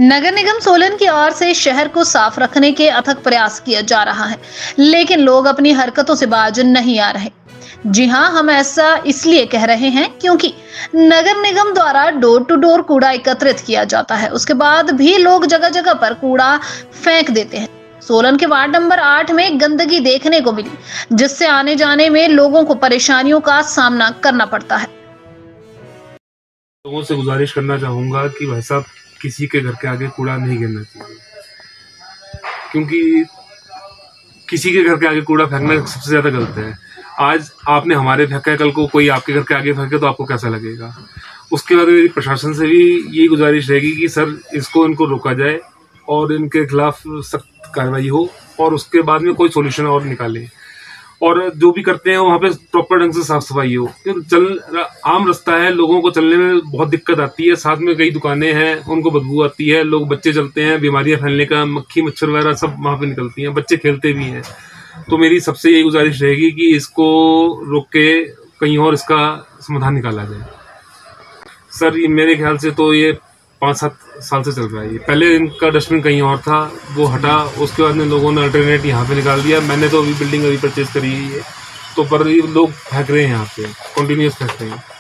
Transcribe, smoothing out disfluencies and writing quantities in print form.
नगर निगम सोलन की ओर से शहर को साफ रखने के अथक प्रयास किया जा रहा है, लेकिन लोग अपनी हरकतों से बाज नहीं आ रहे। जी हां, हम ऐसा इसलिए कह रहे हैं क्योंकि नगर निगम द्वारा डोर टू डोर कूड़ा एकत्रित किया जाता है, उसके बाद भी लोग जगह जगह पर कूड़ा फेंक देते हैं। सोलन के वार्ड नंबर 8 में गंदगी देखने को मिली, जिससे आने जाने में लोगों को परेशानियों का सामना करना पड़ता है। लोगों से गुजारिश करना चाहूँगा कि भाई साहब, किसी के घर के आगे कूड़ा नहीं गिरना चाहिए, क्योंकि किसी के घर के आगे कूड़ा फेंकना सबसे ज़्यादा गलत है। आज आपने हमारे फेंका, कल को कोई आपके घर के आगे फेंके तो आपको कैसा लगेगा। उसके बाद मेरी प्रशासन से भी यही गुजारिश रहेगी कि सर, इनको रोका जाए और इनके खिलाफ सख्त कार्रवाई हो और उसके बाद में कोई सोल्यूशन और निकाले, और जो भी करते हैं वहाँ पे प्रॉपर ढंग से साफ सफाई हो। क्योंकि आम रास्ता है, लोगों को चलने में बहुत दिक्कत आती है, साथ में कई दुकानें हैं, उनको बदबू आती है, लोग बच्चे चलते हैं, बीमारियां फैलने का, मक्खी मच्छर वगैरह सब वहाँ पे निकलती हैं, बच्चे खेलते भी हैं। तो मेरी सबसे यही गुजारिश रहेगी कि इसको रोक के कहीं और इसका समाधान निकाला जाए। सर, ये मेरे ख्याल से तो ये 5-7 साल से चल रहा है। पहले इनका डस्टबिन कहीं और था, वो हटा, उसके बाद में लोगों ने अल्टरनेट यहाँ पे निकाल दिया। मैंने तो अभी बिल्डिंग अभी परचेज करी है, तो पर लोग फेंक रहे हैं यहाँ पे, कंटिन्यूस फेंक रहे हैं।